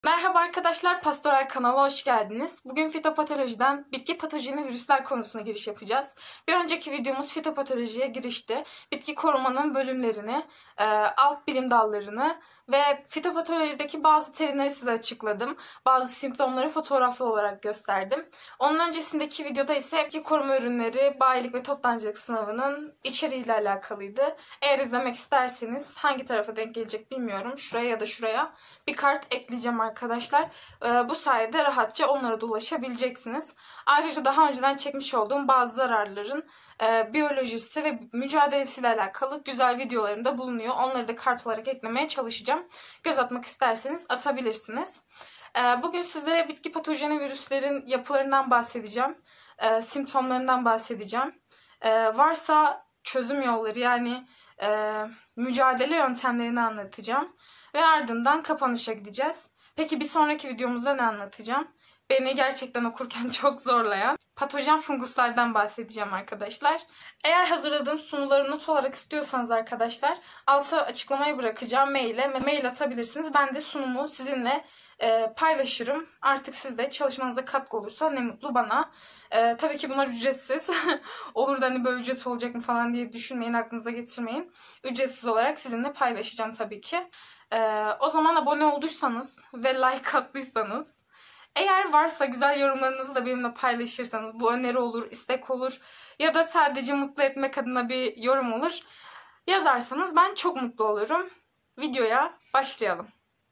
Merhaba arkadaşlar, Pastoral kanala hoş geldiniz. Bugün fitopatolojiden bitki patojeni virüsler konusuna giriş yapacağız. Bir önceki videomuz fitopatolojiye girişti. Bitki korumanın bölümlerini, alt bilim dallarını ve fitopatolojideki bazı terimleri size açıkladım. Bazı simptomları fotoğraflı olarak gösterdim. Onun öncesindeki videoda ise bitki koruma ürünleri, bayilik ve toptancılık sınavının içeriğiyle alakalıydı. Eğer izlemek isterseniz hangi tarafa denk gelecek bilmiyorum. Şuraya ya da şuraya bir kart ekleyeceğim arkadaşlar. Bu sayede rahatça onlara da ulaşabileceksiniz. Ayrıca daha önceden çekmiş olduğum bazı zararların biyolojisi ve mücadelesiyle alakalı güzel videolarım da bulunuyor. Onları da kart olarak eklemeye çalışacağım. Göz atmak isterseniz atabilirsiniz. Bugün sizlere bitki patojeni virüslerin yapılarından bahsedeceğim. Simptomlarından bahsedeceğim. Varsa çözüm yolları yani mücadele yöntemlerini anlatacağım. Ve ardından kapanışa gideceğiz. Peki bir sonraki videomuzda ne anlatacağım? Beni gerçekten okurken çok zorlayan patojen funguslardan bahsedeceğim arkadaşlar. Eğer hazırladığım sunuları not olarak istiyorsanız arkadaşlar alta açıklamayı bırakacağım mail atabilirsiniz. Ben de sunumu sizinle paylaşırım. Artık siz de çalışmanıza katkı olursa ne mutlu bana. Tabii ki bunlar ücretsiz. Olur da hani böyle ücret olacak mı falan diye düşünmeyin, aklınıza getirmeyin. Ücretsiz olarak sizinle paylaşacağım tabii ki. O zaman abone olduysanız ve like attıysanız, eğer varsa güzel yorumlarınızı da benimle paylaşırsanız, bu öneri olur, istek olur ya da sadece mutlu etmek adına bir yorum olur, yazarsanız ben çok mutlu olurum. Videoya başlayalım.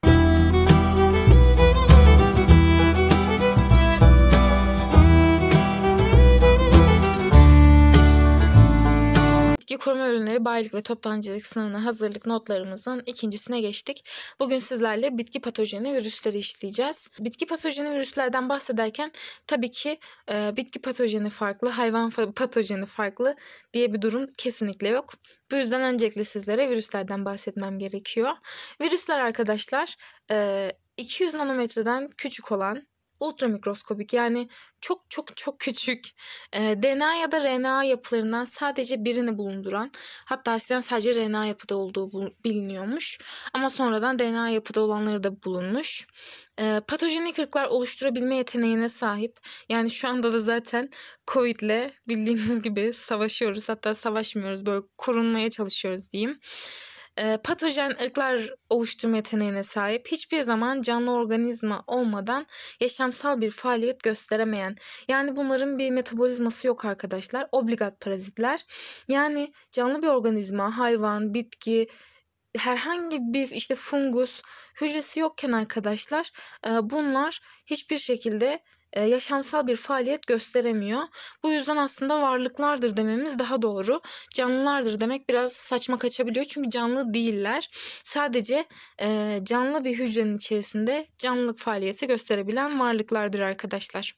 Bitki koruma ürünleri bayilik ve toptancılık sınavına hazırlık notlarımızın ikincisine geçtik. Bugün sizlerle bitki patojeni virüsleri işleyeceğiz. Bitki patojeni virüslerden bahsederken tabii ki bitki patojeni farklı, hayvan patojeni farklı diye bir durum kesinlikle yok. Bu yüzden öncelikle sizlere virüslerden bahsetmem gerekiyor. Virüsler arkadaşlar 200 nanometreden küçük olan ultramikroskobik yani çok küçük DNA ya da RNA yapılarından sadece birini bulunduran, hatta eskiden sadece RNA yapıda olduğu biliniyormuş ama sonradan DNA yapıda olanları da bulunmuş. Patojenik ırklar oluşturabilme yeteneğine sahip. Yani şu anda da zaten Covid'le bildiğiniz gibi savaşıyoruz, hatta savaşmıyoruz, böyle korunmaya çalışıyoruz diyeyim. Patojen ırklar oluşturma yeteneğine sahip, hiçbir zaman canlı organizma olmadan yaşamsal bir faaliyet gösteremeyen, yani bunların bir metabolizması yok arkadaşlar, obligat parazitler. Yani canlı bir organizma, hayvan, bitki, herhangi bir işte fungus hücresi yokken arkadaşlar bunlar hiçbir şekilde yaşamsal bir faaliyet gösteremiyor. Bu yüzden aslında varlıklardır dememiz daha doğru. Canlılardır demek biraz saçma kaçabiliyor çünkü canlı değiller. Sadece canlı bir hücrenin içerisinde canlılık faaliyeti gösterebilen varlıklardır arkadaşlar.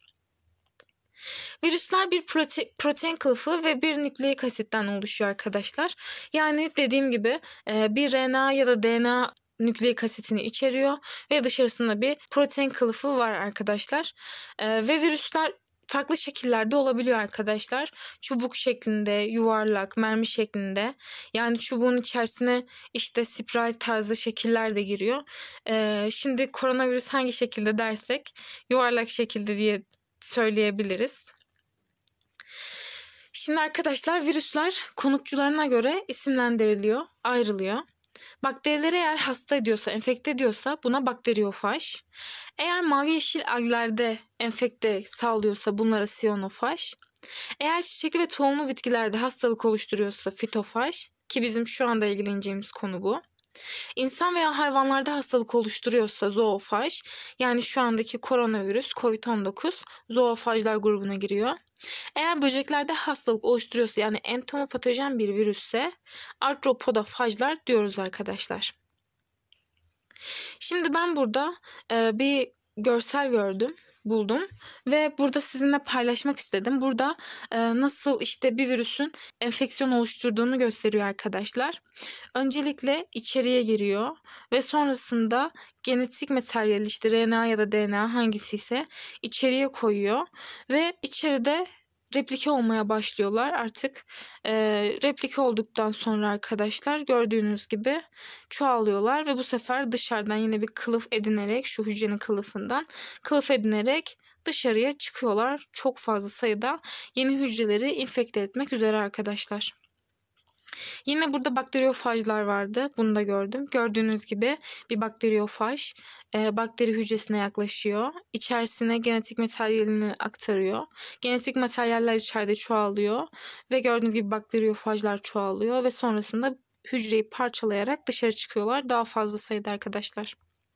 Virüsler bir protein kılıfı ve bir nükleik asitten oluşuyor arkadaşlar. Yani dediğim gibi bir RNA ya da DNA nükleik asitini içeriyor ve dışarısında bir protein kılıfı var arkadaşlar. Ve virüsler farklı şekillerde olabiliyor arkadaşlar. Çubuk şeklinde, yuvarlak, mermi şeklinde. Yani çubuğun içerisine işte spiral tarzı şekiller de giriyor. Şimdi koronavirüs hangi şekilde dersek yuvarlak şekilde diye söyleyebiliriz. Şimdi arkadaşlar virüsler konukçularına göre isimlendiriliyor, ayrılıyor. Bakterileri eğer hasta ediyorsa, enfekte ediyorsa buna bakteriyofaj. Eğer mavi yeşil alglerde enfekte sağlıyorsa bunlara siyonofaj. Eğer çiçekli ve tohumlu bitkilerde hastalık oluşturuyorsa fitofaj, ki bizim şu anda ilgileneceğimiz konu bu. İnsan veya hayvanlarda hastalık oluşturuyorsa zoofaj, yani şu andaki koronavirüs COVID-19 zoofajlar grubuna giriyor. Eğer böceklerde hastalık oluşturuyorsa yani entomopatojen bir virüsse artropodafajlar diyoruz arkadaşlar. Şimdi ben burada bir görsel buldum ve burada sizinle paylaşmak istedim. Burada nasıl işte bir virüsün enfeksiyon oluşturduğunu gösteriyor arkadaşlar. Öncelikle içeriye giriyor ve sonrasında genetik materyal işte RNA ya da DNA hangisi ise içeriye koyuyor ve içeride replike olmaya başlıyorlar. Artık replike olduktan sonra arkadaşlar gördüğünüz gibi çoğalıyorlar ve bu sefer dışarıdan yine bir kılıf edinerek, şu hücrenin kılıfından kılıf edinerek dışarıya çıkıyorlar. Çok fazla sayıda yeni hücreleri infekte etmek üzere arkadaşlar. Yine burada bakteriyofajlar vardı. Bunu da gördüm. Gördüğünüz gibi bir bakteriyofaj bakteri hücresine yaklaşıyor. İçerisine genetik materyalini aktarıyor. Genetik materyaller içeride çoğalıyor. Ve gördüğünüz gibi bakteriyofajlar çoğalıyor. Ve sonrasında hücreyi parçalayarak dışarı çıkıyorlar. Daha fazla sayıda arkadaşlar.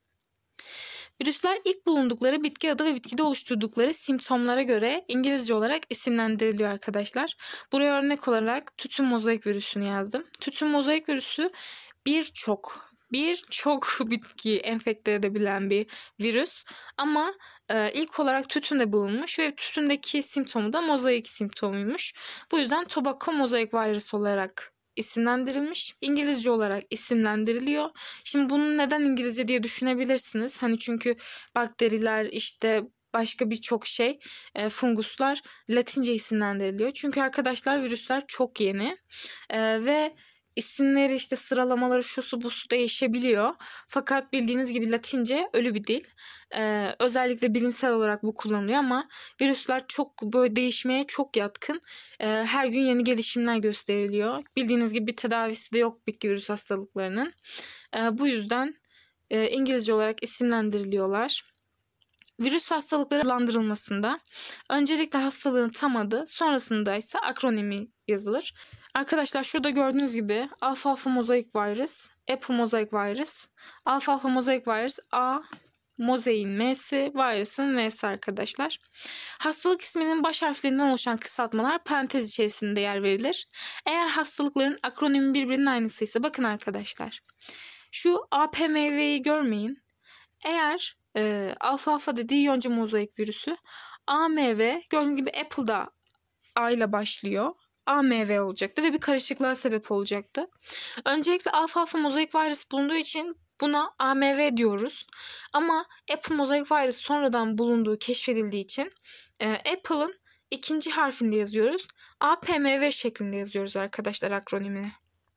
Virüsler ilk bulundukları bitki adı ve bitkide oluşturdukları simptomlara göre İngilizce olarak isimlendiriliyor arkadaşlar. Buraya örnek olarak tütün mozaik virüsünü yazdım. Tütün mozaik virüsü birçok bitkiyi enfekte edebilen bir virüs. Ama ilk olarak tütünde bulunmuş ve tütündeki simptomu da mozaik simptomuymuş. Bu yüzden tobacco mozaik virüs olarak isimlendirilmiş. İngilizce olarak isimlendiriliyor. Şimdi bunu neden İngilizce diye düşünebilirsiniz. Hani çünkü bakteriler işte başka birçok şey, funguslar Latince isimlendiriliyor. Çünkü arkadaşlar virüsler çok yeni ve isimleri işte sıralamaları şusu busu değişebiliyor. Fakat bildiğiniz gibi Latince ölü bir dil. Özellikle bilimsel olarak bu kullanılıyor ama virüsler çok böyle değişmeye çok yatkın. Her gün yeni gelişimler gösteriliyor. Bildiğiniz gibi bir tedavisi de yok bitki virüs hastalıklarının. Bu yüzden İngilizce olarak isimlendiriliyorlar. Virüs hastalıkları adlandırılmasında öncelikle hastalığın tam adı, sonrasında ise akronimi yazılır. Arkadaşlar şurada gördüğünüz gibi alfa mozaik virüs, Apple mozaik virüs, alfa mozaik virüs A, mozaiğin M'si, virüsün V'si arkadaşlar. Hastalık isminin baş harflerinden oluşan kısaltmalar parantez içerisinde yer verilir. Eğer hastalıkların akronimi birbirinin aynısıysa bakın arkadaşlar. Şu APMV'yi görmeyin. Eğer alfa dediği yonca mozaik virüsü, AMV gördüğünüz gibi Apple'da A ile başlıyor. AMV olacaktı ve bir karışıklığa sebep olacaktı. Öncelikle alfa mozaik virüs bulunduğu için buna AMV diyoruz. Ama Apple mozaik virüs sonradan bulunduğu, keşfedildiği için Apple'ın ikinci harfinde yazıyoruz. APMV şeklinde yazıyoruz arkadaşlar akronimini.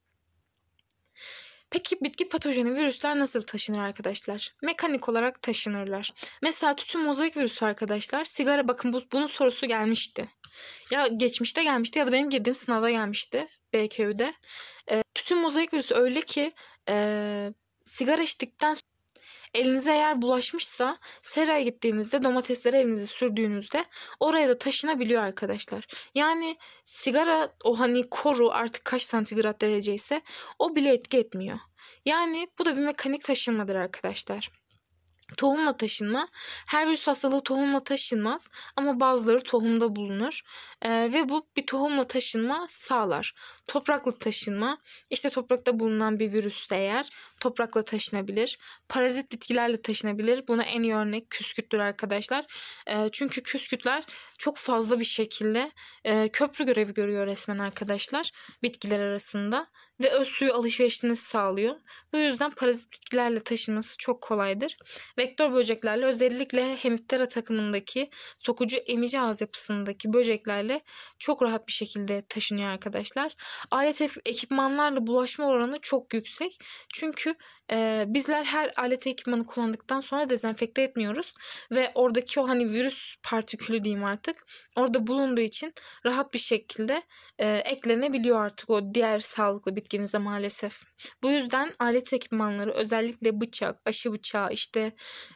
Peki bitki patojeni virüsler nasıl taşınır arkadaşlar? Mekanik olarak taşınırlar. Mesela tütün mozaik virüsü arkadaşlar. Sigara, bakın bunun sorusu gelmişti. Ya geçmişte gelmişti ya da benim girdiğim sınavda gelmişti. BQ'de. Tütün mozaik virüsü öyle ki sigara içtikten sonra elinize eğer bulaşmışsa seraya gittiğinizde domatesleri elinize sürdüğünüzde oraya da taşınabiliyor arkadaşlar. Yani sigara o hani koru artık kaç santigrat derece ise o bile etki etmiyor. Yani bu da bir mekanik taşınmadır arkadaşlar. Tohumla taşınma. Her virüs hastalığı tohumla taşınmaz ama bazıları tohumda bulunur. Ve bu bir tohumla taşınma sağlar. Toprakla taşınma. İşte toprakta bulunan bir virüs eğer toprakla taşınabilir. Parazit bitkilerle taşınabilir. Buna en iyi örnek küsküttür arkadaşlar. Çünkü küskütler çok fazla bir şekilde köprü görevi görüyor resmen arkadaşlar bitkiler arasında. Ve öz suyu alışverişini sağlıyor. Bu yüzden parazit bitkilerle taşınması çok kolaydır. Vektör böceklerle özellikle Hemiptera takımındaki sokucu emici ağız yapısındaki böceklerle çok rahat bir şekilde taşınıyor arkadaşlar. Alet ekipmanlarla bulaşma oranı çok yüksek. Çünkü bizler her alet ekipmanı kullandıktan sonra dezenfekte etmiyoruz. Ve oradaki o hani virüs partikülü diyeyim artık orada bulunduğu için rahat bir şekilde eklenebiliyor artık o diğer sağlıklı bitkimize maalesef. Bu yüzden alet ekipmanları özellikle bıçak, aşı bıçağı, işte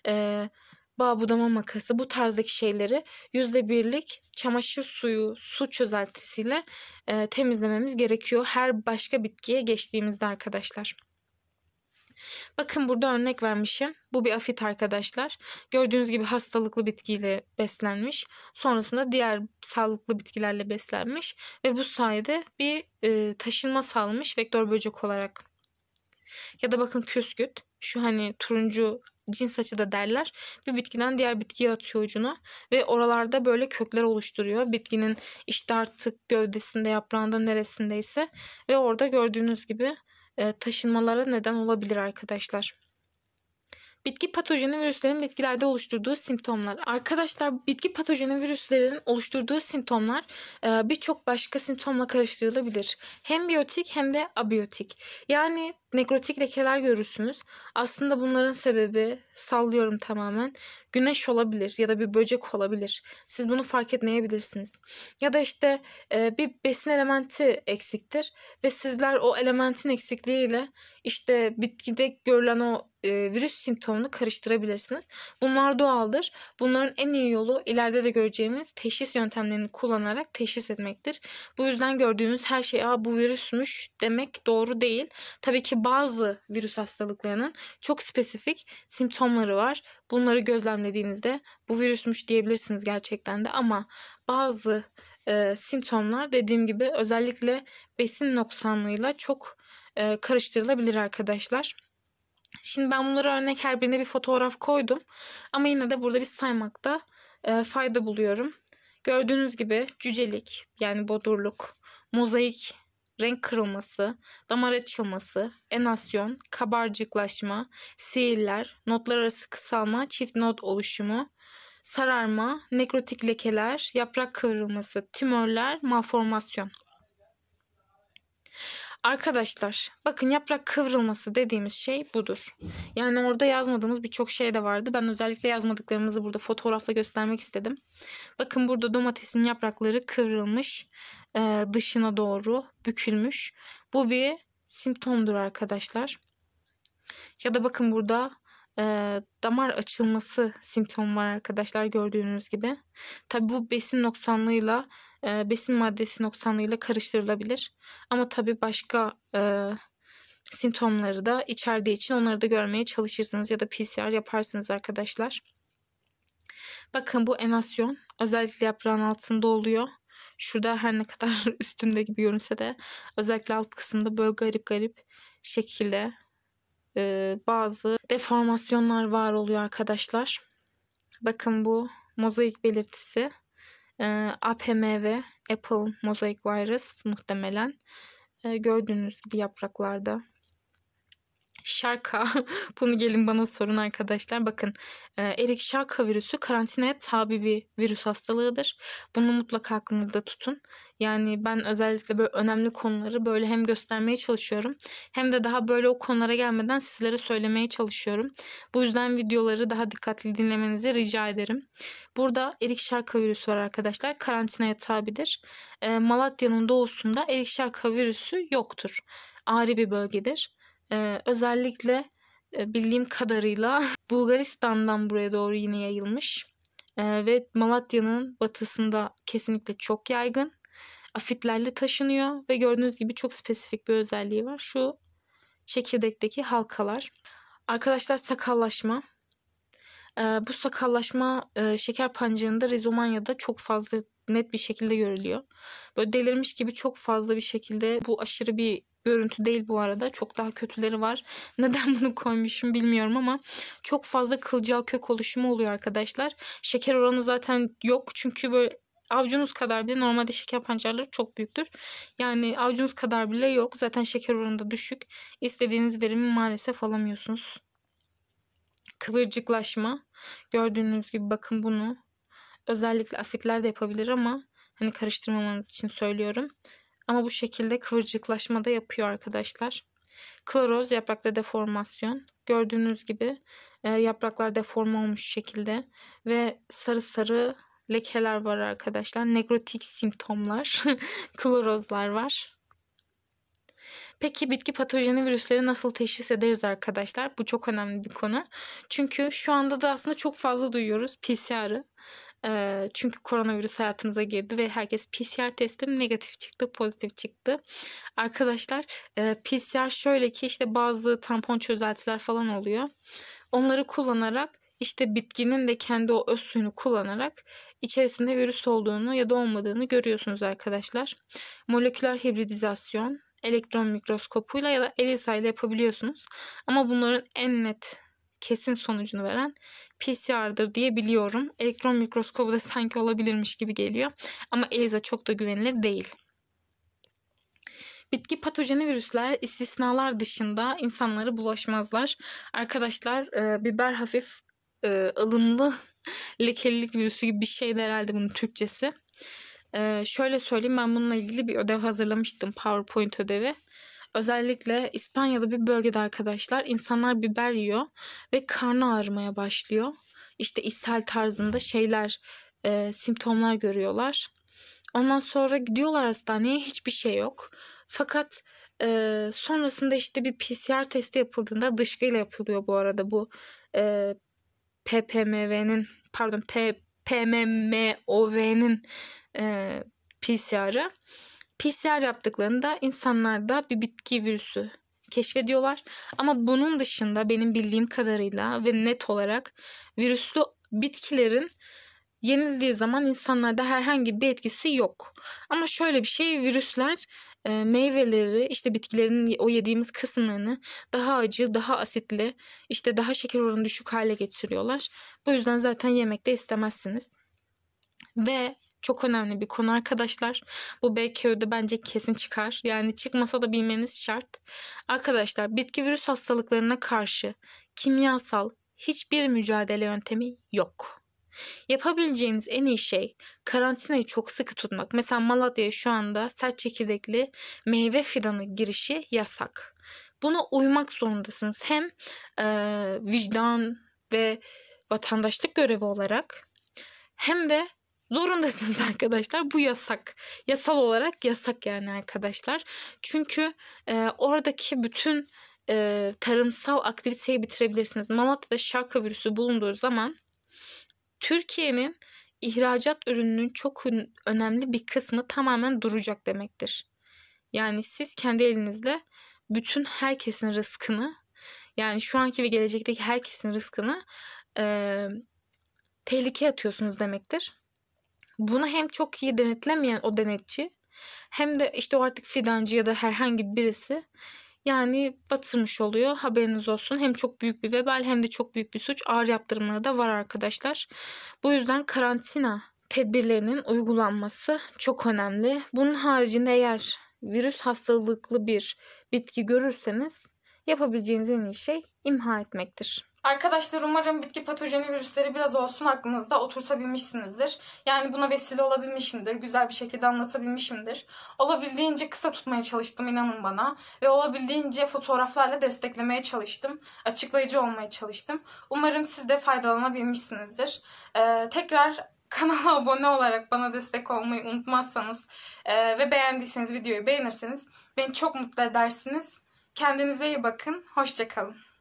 bağ budama makası bu tarzdaki şeyleri %1'lik çamaşır suyu, su çözeltisiyle temizlememiz gerekiyor her başka bitkiye geçtiğimizde arkadaşlar. Bakın burada örnek vermişim. Bu bir afit arkadaşlar. Gördüğünüz gibi hastalıklı bitkiyle beslenmiş. Sonrasında diğer sağlıklı bitkilerle beslenmiş. Ve bu sayede bir taşınma sağlamış vektör böcek olarak. Ya da bakın küsküt. Şu hani turuncu cins açı da derler. Bir bitkiden diğer bitkiye atıyor ucunu. Ve oralarda böyle kökler oluşturuyor. Bitkinin işte artık gövdesinde, yaprağında neresindeyse. Ve orada gördüğünüz gibi taşınmalara neden olabilir arkadaşlar. Bitki patojeni virüslerin bitkilerde oluşturduğu simptomlar. Arkadaşlar, bitki patojeni virüslerin oluşturduğu simptomlar birçok başka simptomla karıştırılabilir. Hem biyotik hem de abiyotik. Yani nekrotik lekeler görürsünüz. Aslında bunların sebebi, sallıyorum tamamen, güneş olabilir ya da bir böcek olabilir. Siz bunu fark etmeyebilirsiniz. Ya da işte bir besin elementi eksiktir ve sizler o elementin eksikliğiyle işte bitkide görülen o virüs simptomunu karıştırabilirsiniz. Bunlar doğaldır. Bunların en iyi yolu ileride de göreceğimiz teşhis yöntemlerini kullanarak teşhis etmektir. Bu yüzden gördüğünüz her şey bu virüsmüş demek doğru değil. Tabii ki bazı virüs hastalıklarının çok spesifik simptomları var. Bunları gözlemlediğinizde bu virüsmüş diyebilirsiniz gerçekten de, ama bazı simptomlar dediğim gibi özellikle besin noksanlığıyla çok karıştırılabilir arkadaşlar. Şimdi ben bunlara örnek her birine bir fotoğraf koydum. Ama yine de burada bir saymakta fayda buluyorum. Gördüğünüz gibi cücelik, yani bodurluk, mozaik, renk kırılması, damar açılması, enasyon, kabarcıklaşma, sihirler, notlar arası kısalma, çift not oluşumu, sararma, nekrotik lekeler, yaprak kıvrılması, tümörler, malformasyon. Arkadaşlar, bakın, yaprak kıvrılması dediğimiz şey budur. Yani orada yazmadığımız birçok şey de vardı. Ben özellikle yazmadıklarımızı burada fotoğrafla göstermek istedim. Bakın, burada domatesin yaprakları kıvrılmış, dışına doğru bükülmüş. Bu bir simptomdur arkadaşlar. Ya da bakın, burada damar açılması simptomu var arkadaşlar, gördüğünüz gibi. Tabi bu besin noksanlığıyla, besin maddesi noksanlığıyla karıştırılabilir. Ama tabi başka simptomları da içerdiği için onları da görmeye çalışırsınız ya da PCR yaparsınız arkadaşlar. Bakın, bu enasyon özellikle yaprağın altında oluyor. Şurada her ne kadar üstünde gibi görünse de özellikle alt kısımda böyle garip garip şekilde bazı deformasyonlar var oluyor arkadaşlar. Bakın, bu mozaik belirtisi. APMV, Apple Mosaic Virus muhtemelen. Gördüğünüz gibi yapraklarda. Şarka. Bunu gelin bana sorun arkadaşlar. Bakın, Erik Şarka virüsü karantinaya tabi bir virüs hastalığıdır. Bunu mutlaka aklınızda tutun. Yani ben özellikle böyle önemli konuları böyle hem göstermeye çalışıyorum, hem de daha böyle o konulara gelmeden sizlere söylemeye çalışıyorum. Bu yüzden videoları daha dikkatli dinlemenizi rica ederim. Burada Erik Şarka virüsü var arkadaşlar. Karantinaya tabidir. Malatya'nın doğusunda Erik Şarka virüsü yoktur. Ağrı bir bölgedir. Özellikle bildiğim kadarıyla Bulgaristan'dan buraya doğru yine yayılmış. Ve Malatya'nın batısında kesinlikle çok yaygın. Afitlerle taşınıyor ve gördüğünüz gibi çok spesifik bir özelliği var. Şu çekirdekteki halkalar. Arkadaşlar, sakallaşma. Bu sakallaşma şeker pancarında, rizomanyada çok fazla net bir şekilde görülüyor. Böyle delirmiş gibi çok fazla bir şekilde, bu aşırı bir görüntü değil bu arada. Çok daha kötüleri var. Neden bunu koymuşum bilmiyorum ama çok fazla kılcal kök oluşumu oluyor arkadaşlar. Şeker oranı zaten yok. Çünkü böyle avucunuz kadar bile, normalde şeker pancarları çok büyüktür. Yani avucunuz kadar bile yok. Zaten şeker oranı da düşük. İstediğiniz verimi maalesef alamıyorsunuz. Kıvırcıklaşma. Gördüğünüz gibi bakın, bunu özellikle afitler de yapabilir ama hani karıştırmamanız için söylüyorum. Ama bu şekilde kıvırcıklaşma da yapıyor arkadaşlar. Kloroz, yaprakta deformasyon. Gördüğünüz gibi yapraklar deforme olmuş şekilde ve sarı sarı lekeler var arkadaşlar. Nekrotik simptomlar, klorozlar var. Peki bitki patojeni virüsleri nasıl teşhis ederiz arkadaşlar? Bu çok önemli bir konu. Çünkü şu anda da aslında çok fazla duyuyoruz PCR'ı. Çünkü koronavirüs hayatımıza girdi ve herkes PCR testi negatif çıktı, pozitif çıktı. Arkadaşlar, PCR şöyle ki, işte bazı tampon çözeltiler falan oluyor. Onları kullanarak, işte bitkinin de kendi o öz suyunu kullanarak içerisinde virüs olduğunu ya da olmadığını görüyorsunuz arkadaşlar. Moleküler hibridizasyon, elektron mikroskopuyla ya da ELISA ile yapabiliyorsunuz. Ama bunların en net, kesin sonucunu veren PCR'dır diye biliyorum. Elektron mikroskobu da sanki olabilirmiş gibi geliyor. Ama ELISA çok da güvenilir değil. Bitki patojeni virüsler istisnalar dışında insanlara bulaşmazlar. Arkadaşlar biber hafif ılımlı lekelilik virüsü gibi bir şeydi herhalde bunun Türkçesi. Şöyle söyleyeyim, ben bununla ilgili bir ödev hazırlamıştım, PowerPoint ödevi. Özellikle İspanya'da bir bölgede arkadaşlar insanlar biber yiyor ve karnı ağrımaya başlıyor. İşte ishal tarzında şeyler, simptomlar görüyorlar. Ondan sonra gidiyorlar hastaneye, hiçbir şey yok. Fakat sonrasında işte bir PCR testi yapıldığında, dışkıyla yapılıyor bu arada bu PPMV'nin pardon PMMOV'nin PCR'ı. PCR yaptıklarında insanlarda bir bitki virüsü keşfediyorlar. Ama bunun dışında benim bildiğim kadarıyla ve net olarak virüslü bitkilerin yenildiği zaman insanlarda herhangi bir etkisi yok. Ama şöyle bir şey, virüsler meyveleri, işte bitkilerin o yediğimiz kısımlarını daha acı, daha asitli, işte daha şeker oranı düşük hale getiriyorlar. Bu yüzden zaten yemekte istemezsiniz. Ve çok önemli bir konu arkadaşlar. Bu BQ'de bence kesin çıkar. Yani çıkmasa da bilmeniz şart. Arkadaşlar, bitki virüs hastalıklarına karşı kimyasal hiçbir mücadele yöntemi yok. Yapabileceğiniz en iyi şey karantinayı çok sıkı tutmak. Mesela Malatya'ya şu anda sert çekirdekli meyve fidanı girişi yasak. Buna uymak zorundasınız. Hem vicdan ve vatandaşlık görevi olarak hem de zorundasınız arkadaşlar. Bu yasak. Yasal olarak yasak yani arkadaşlar. Çünkü oradaki bütün tarımsal aktiviteyi bitirebilirsiniz. Malatya'da şarka virüsü bulunduğu zaman Türkiye'nin ihracat ürününün çok önemli bir kısmı tamamen duracak demektir. Yani siz kendi elinizle bütün herkesin rızkını, yani şu anki ve gelecekteki herkesin rızkını tehlikeye atıyorsunuz demektir. Bunu hem çok iyi denetlemeyen o denetçi hem de işte o artık fidancı ya da herhangi birisi yani batırmış oluyor. Haberiniz olsun. Hem çok büyük bir vebal hem de çok büyük bir suç. Ağır yaptırımları da var arkadaşlar. Bu yüzden karantina tedbirlerinin uygulanması çok önemli. Bunun haricinde eğer virüs hastalıklı bir bitki görürseniz yapabileceğiniz en iyi şey imha etmektir. Arkadaşlar, umarım bitki patojeni virüsleri biraz olsun aklınızda oturtabilmişsinizdir. Yani buna vesile olabilmişimdir. Güzel bir şekilde anlatabilmişimdir. Olabildiğince kısa tutmaya çalıştım, inanın bana. Ve olabildiğince fotoğraflarla desteklemeye çalıştım. Açıklayıcı olmaya çalıştım. Umarım siz de faydalanabilmişsinizdir. Tekrar kanala abone olarak bana destek olmayı unutmazsanız ve beğendiyseniz videoyu beğenirseniz beni çok mutlu edersiniz. Kendinize iyi bakın. Hoşça kalın.